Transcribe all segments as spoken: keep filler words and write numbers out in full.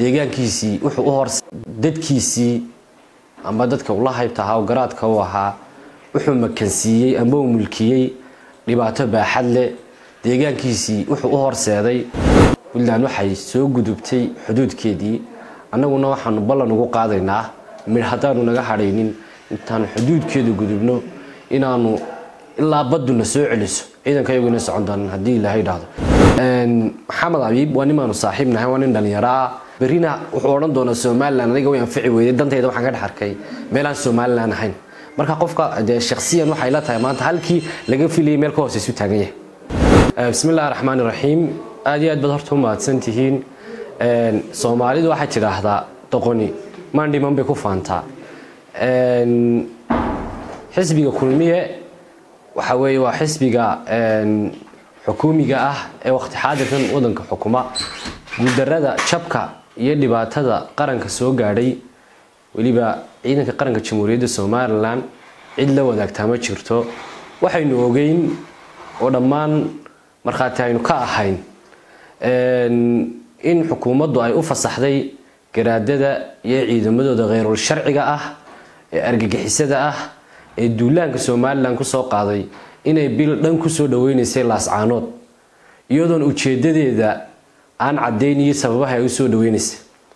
deegaankiisii wuxuu u hor dadkiisii ama dadka ula haybtaha oo garaadka u ahaa wuxuu makansiiyey ama uu mulkiyey dhibaato baaxad leh deegaankiisii wuxuu u horseeday wiilaan waxay soo gudubtay xuduudkeedii annaguna waxaanu ballan ugu qaadaynaa mid hadaanu naga hadhaynin intaan xuduudkeedu gudubno inaanu ilaa baduna soo celiso ciidanka iyaguna socon doonaan hadii ilaahay yiraahdo een maxamed abiib waa nimaanu saaxiibnahay waa nin dhalinyaro ah berina wuxuu oran doonaa Soomaaliland aniga way anfici weeyay dantayda waxaan ka dhaxarkay meelaan Soomaaliland ahayn marka qofka shakhsiyan waxay la tahay maanta halkii laga filay meel ka hooseysu taagan yahay bismillaahir rahmaanir rahiim aad iyo aad baad horta u mahadsantihiin een Soomaalidu waxa jiraahdaa doqoni maandhi man bay ku faantaa een xisbiga kulmiye waxa weeye waa xisbiga een xukuumiga ah ee waqti xaadirkan wadanka xukuma guuldarada jabka iyo dhibaatada qaranka soo gaadhay waliba ciidanka qaranka Jamhuuriyadda Soomaaliland cid la wadaagtaa ma jirto waxaynu ogeyn oo dhammaan marxaati aynu ka ahayn een in xukuumaddu ay u fasaxday garaadada iyo ciidamadooda qeyrul sharciga ah ee argagixisada ah ee duulaanka Soomaaliland ku soo qaaday inay bil dhan ku soo dhaweynaysay laascaanood iyadoon ujeedadeeda aan cadeyniyay sababaha ay u soo dhaweynaysay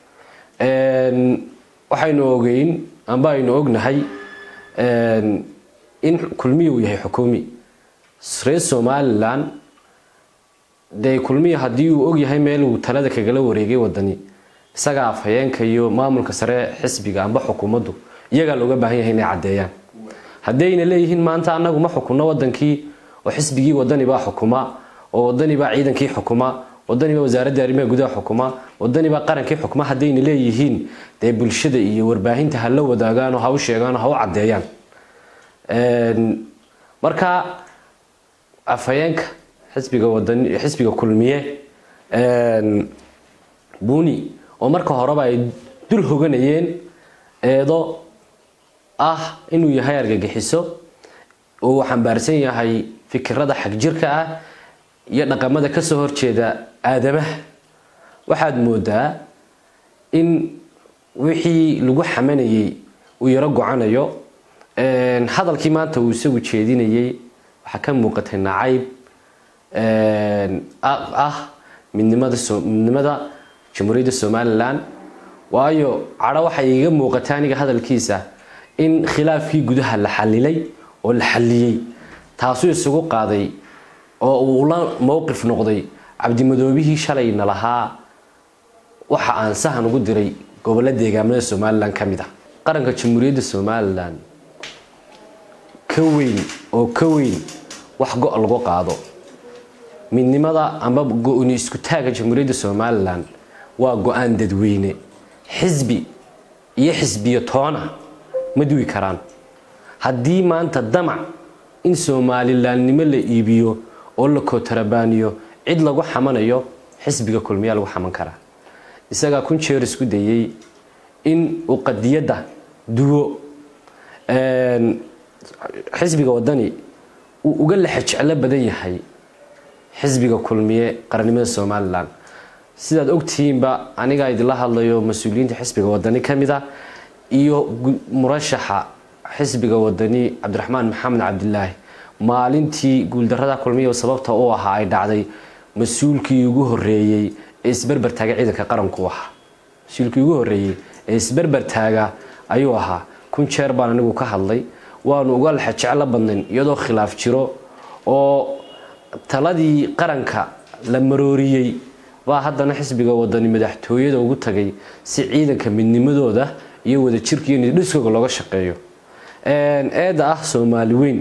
een waxaynu ogeyn amba aynu ognahay een in kulmiye uu yahay xukuumi reer Soomaaliland day kulmiye hadii uu og yahay meel uu talada kaga wareegay wadani isaga afhayeenka iyo maamulka sare xisbiga amba xukuumaddu iyaga looga baahan yahay inay cadeeyaan hadayna leeyihiin maanta anagu ma xukunno wadankii oo xisbigii wadani baa xukuma oo wadani baa ciidankii xukuma wadani baa wasaaradda arrimaha gudaha xukuma wadani baa qarankii xukuma hadayna leeyihiin day bulshada iyo warbaahinta hal la wadaagaan oo ha u sheegaan oo ha u cadeeyaan een marka afhayeenka xisbiga wadani xisbiga kulmiye een buni oo marka horeba ay dul hoganayeen eedo ah inuu yahay argagixiso oo waxaan baarsan yahay fikrada xaq jirka ah iyo dhaqamada ka soo horjeeda aadamaha waxaad moodaa in wixii lagu xamanayay uu yaro gocanayo een hadalkii maanta uu isagu jeedinayay waxa ka muuqatay nacayb een ah midnimada midnimada Jamhuuriyadda Soomaaliland waayo cara waxa iga muuqataa aniga hadalkiisa in khilaafkii gudaha la xalilay oo la xaliyay taasoo isugu qaaday oo uu la mowqif noqday Cabdi Madoobihii shalayna lahaa waxa aan sahan ugu diray gobolada deegaamada Soomaaliland kamid ah qaranka Jamhuuriyadda Soomaaliland ka weyn oo ka weyn wax go'al lagu qaado midnimada amba go'oon isku taaga Jamhuuriyadda Soomaaliland waa go'aan dadweyne xisbi iyo xisbiyo toona ma duwi karaan hadii maanta damac in Soomaalilandnimo la iibiyo oo la kootarbaaniyo cid lagu xamanayo xisbiga kulmiye lagu xaman kara isaga kun jeer isku dayay in uu qadiyada duwo een xisbiga wadani uu uga la xajcala badan yahay xisbiga kulmiye qarannimada Soomaaliland sidaad ogtiinba aniga idin la hadlayo mas'uuliyiinta xisbiga wadani kamida iyo murashaxa xisbiga wadani Cabdiraxmaan Maxamed Cabdilaahi maalintii guuldarada kulmiye sababta oo ahaa ay dhacday mas'uulkii ugu horeeyay ee isbarbar taaga ciidanka qaranku waxa mas'uulkii ugu horeeyay ee isbarbar taaga ayuu ahaa kun jeer baan anigu ka hadlay waanu uga la xajecla badnayn iyadoo khilaaf jiro oo taladii qaranka la marooriyay waa haddana xisbiga wadani madaxtooyada ugu tagay si ciidanka midnimadooda iyo wada jirka iyo nidhiskooda looga shaqeeyo een eeda ah Soomaali weyn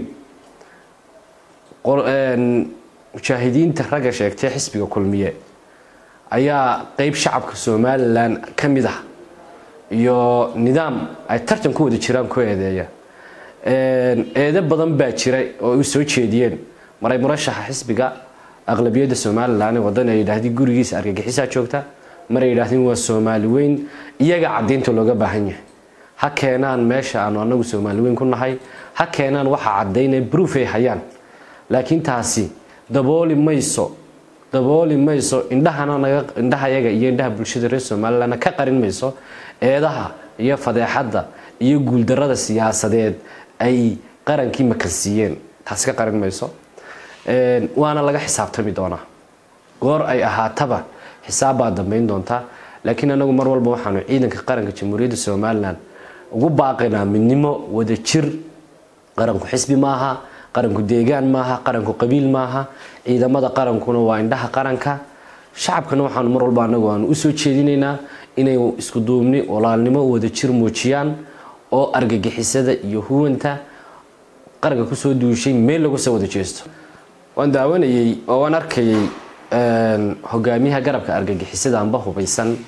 qoreen mujaahidiinta raga sheegtay xisbiga kulmiye ayaa qayb shacabka Soomaaliland kamid ah iyo nidaam ay tartan ku wada jiraan ku eedeeya een eeda badan baa jiray oo ay soo jeediyeen maray murashaxa xisbiga aqlabiyada Soomaaliland wadana ay yiraahdeen gurigiisa argagixisa joogta maray yiraahdeen waa Soomaali weyn iyaga cadeynta looga baahan yahay ha keenaan meesha aanu anagu Soomaali weyn ku nahay ha keenaan waxa cadeynay proof ay hayaan laakiin taasi dabooli mayso dabooli mayso indhahana naga indhaha yaga iyo indhaha bulshada reer Soomaaliland ka qarin mayso eedaha iyo fadeexada iyo guuldarrada siyaasadeed ay qarankii makansiiyeen taas ka qarin mayso een waana laga xisaabtami doonaa goor ay ahaataba xisaab dambeyn doonta laakiin anagu mar walba waxaanu ciidanka qaranka Jamhuuriyadda Soomaaliland ugu baaqaynaa midnimo wada jir qaranku xisbi maaha qaranku deegaan maaha qaranku qabiil maaha ciidamada qarankuna waa indhaha qaranka shacabkana waxaanu mar walba anagu aan u soo jeedinaynaa inay isku duubni walaalnimo wada jir muujiyaan oo argagixisada iyo huwanta qaranka ku soo duushay meel lagu soo wada jeesto waan daawanayay oo waan arkayay een hogaamiyaha garabka argagixisada amba hubaysan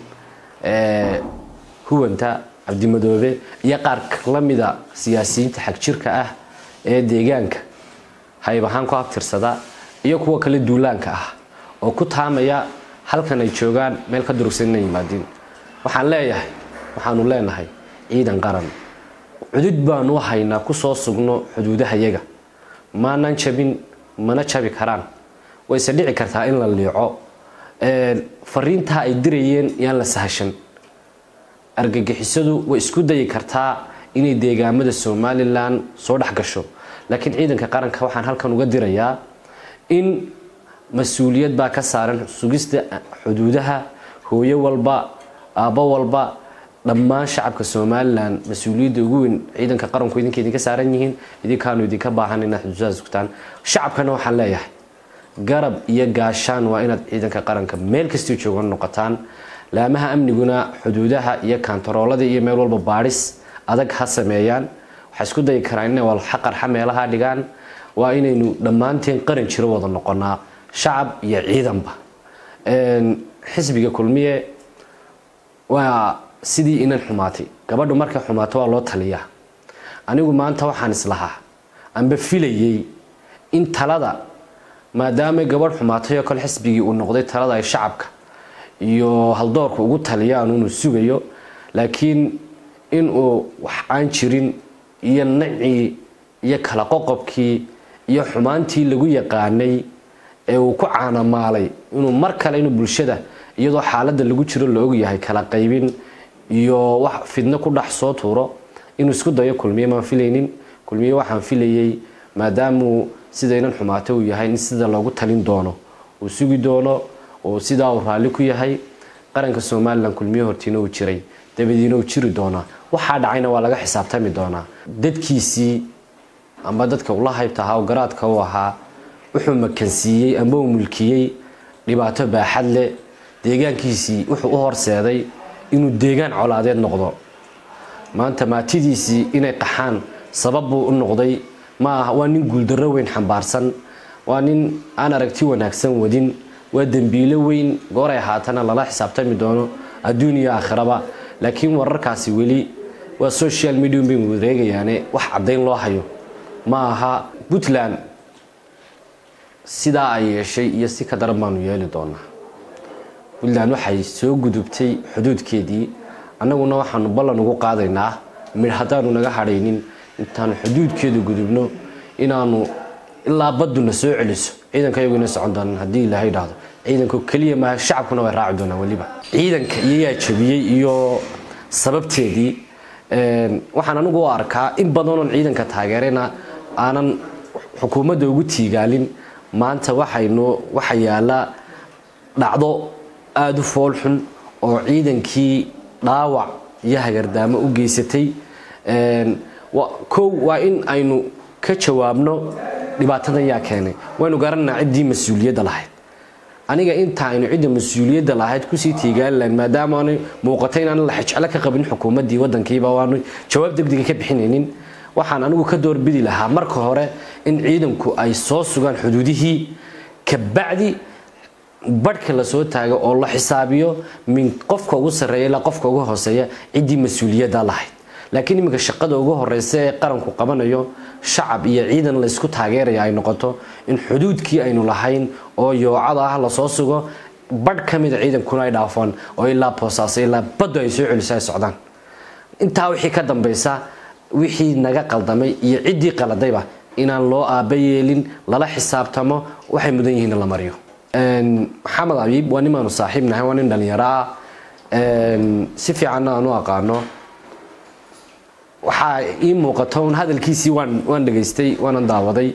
ee huwanta Abdi Madoobe iyo qaar lamida siyaasiyiinta xaq jirka ah ee deegaanka haybahan ku abtirsada iyo kuwa kale duulaanka ah oo ku taamaya halkan ay joogaan meel ka durugsan yimaadin waxaan leeyahay waxaanu leenahay ciidan qaran cudud baan u haynaa ku soo sugno xuduudaha yaga maanan jabin mana jabi karaan way sadhici kartaa in la liico ee fariinta ay dirayeen yaan la sahashan argagixisadu way isku day kartaa inay deegaamada Soomaaliland soo dhax gasho laakiin ciidanka qaranka waxaan halkan uga dirayaa in mas'uuliyad baa ka saaran sugista xuduudaha hooyo walba aaba walba dhammaan shacabka Soomaaliland mas'uuliyadda ugu weyn ciidanka qaranku idinka idinka saaran yihiin idinkaanu idinka baahan inaad xuduudaha sugtaan shacabkana waxaan leeyahay garab iyo gaashaan waa inaad ciidanka qaranka meel kasta joogan noqotaan laamaha amniguna xuduudaha iyo kantaroolada iyo meel walba baaris adag ha sameeyaan waxa isku day karaan inay wal xaqar xameelaha dhigaan waa inaynu dhamaanteen qaran jiro wada noqonaa shacab iyo ciidanba een xisbiga kulmiye waa sidii inaan xumaatay gabadhu markay xumaato waa loo taliyaa anigu maanta waxaan islahaa anba filayay in talada maadaama gabadh xumaatay oo kale xisbigii uu noqday talada ay shacabka iyo haldoorku ugu taliyaan inuu sugayo laakiin in uu wax aan jirin iyo naci iyo kala qoqobkii iyo xumaantii lagu yaqaanay ee uu ku caanamaalay inuu mar kale inuu bulshada iyadoo xaaladda lagu jiro la og yahay kala qaybin iyo wax fidna ku dhax soo tuuro inuu isku dayo kulmiye ma filaynin kulmiye waxaan filayay maadaama sidaynan xumaatay uu yahay in sida loogu talin doono uu sugi doono oo sida uu raali ku yahay qaranka Soomaaliland kulmiye hortiina uu jiray dabadiina uu jiri doona waxa dhacayna waa laga xisaabtami doona dadkiisii amba dadka ula haybtaha garaadka oo ahaa wuxuu makansiiyay amba uu mulkiyay dhibaato baaxad leh deegaankiisii wuxuu u horseeday inuu deegaan colaadeed noqdo maanta maatidiisii inay qaxaan sabab uu u noqday ma waa nin guuldarro weyn xambaarsan waa nin aan aragti wanaagsan wadin waa dambiile weyn goor ay haatana lala xisaabtami doono adduuniya aakhiraba laakiin wararkaasi weli waa social media bay wareegayaan wax cadeyn loo hayo ma aha Puntland sida ay yeeshay iyo si ka daran baan yeeli doonaa Puntland waxay soo gudubtay xuduudkeedii annaguna waxaanu ballan ugu qaadaynaa mid hadaanu naga hadhaynin intaan xuduudkeedu gudubno inaanu ilaa baduna soo celiso ciidanka iyaguna socon doonaan hadii Ilaahay dhaado ciidanku kaliya ma shacabkuna way raaci doonaan waliba ciidanka iyaga jabiyay iyo sababteedii een waxaan anigu u arkaa in badan oo ciidanka taageerena aanan xukuumadda ugu tiigaalin maanta waxaynu waxa yaala dhacdo aad u fool xun oo ciidankii dhaawac iyo hagardaamo u geysatay een koow waa in aynu ka jawaabno dhibaatada yaa keenay waynu garanaa cidii mas'uuliyadda lahayd aniga inta aynu cidda mas'uuliyadda lahayd ku sii tiigaalaan maadaama aan muuqatay inaan la xajcala ka qabin xukuumaddii wadankiiba waanu jawaab degdeg ka bixinaynin waxaan anigu ka doorbidi lahaa marka hore in ciidanku ay soo sugaan xuduudihii ka bacdi barka la soo taago oo la xisaabiyo min qofka ugu sareeya la qofka ugu hooseeya cidii mas'uuliyadda lahayd laakiin imika shaqada ugu horeysa ee qaranku qabanayo shacab iyo ciidan la isku taageeraya ay noqoto in xuduudkii aynu lahayn oo yoocada ah la soo sugo badh kamid ciidankuna ay dhaafaan oo ilaa Boosaaso ilaa badda ay soo celisay socdaan intaa wixii ka dambaysa wixii naga qaldamay iyo cidii qaladayba inaan loo aabayeelin lala xisaabtamo waxay mudan yihiin la mariyo maxamed abiib waa nimaanu saaxiib nahay, waa nin dhalinyaro ah, si fiicanna aan u aqaano. waxaa ii muuqata un hadalkiisii waan waan dhageystay, waanan daawaday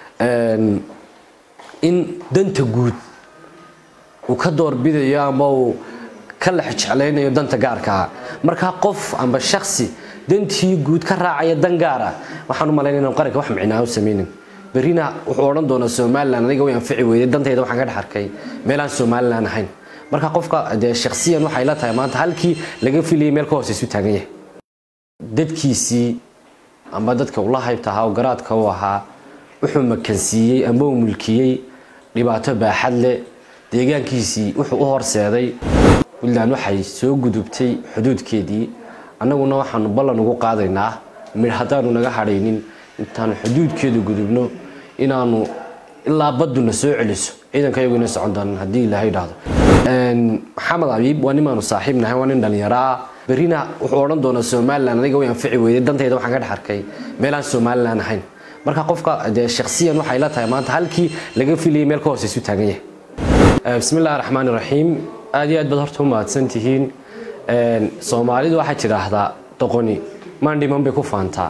in danta guud uu ka doorbidayo ama uu ka lex jeclaynayo danta gaarka ah. marka qof amba shakhsi dantii guud ka raacaya dan gaar ah, waxaan u malaynaa inaan qaranka wax micnaa u samaynin. berina wuxuu odhan doonaa Somaliland aniga way anfici weeyay, dantayda waxaan ka dhaxarkay meelaan Somaliland ahayn. marka qofka de shakhsiyan waxay la tahay maanta halkii laga filayay meel ka hooseysu taagan yahay. dadkiisii amba dadka ula haybta ahaa oo garaadka u ahaa wuxuu makansiiyey ama uu mulkiyey dhibaato baaxad leh. deegaankiisii wuxuu u horseeday Puntland waxay soo gudubtay xuduudkeedii. annaguna waxaanu ballan ugu qaadaynaa mid hadaanu naga hadhaynin intaanu xuduudkeedu gudubno inaanu ilaa baduna soo celiso ciidanka iyaguna socon doonaan haddii Ilaahay dhaado. maxamed abiib waa nimaanu saaxiib nahay, waa nin dhalinyaro ah, berina wuxuu odhan doonaa Somaliland aniga way anfici weeyay, dantayda waxaan ka dhaxarkay meelaan Somaliland ahayn. marka qofka de shakhsiyan waxay la tahay maanta halkii laga filayay meel ka hooseysu taagan yahay. bismillaahir rahmaanir rahiim. aad iyo aad baad horta u mahadsantihiin. Soomaalidu waxay tiraahdaa doqoni maan dhiman bay ku faantaa.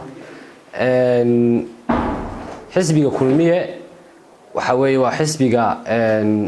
xisbiga kulmiye waxa weeye waa xisbiga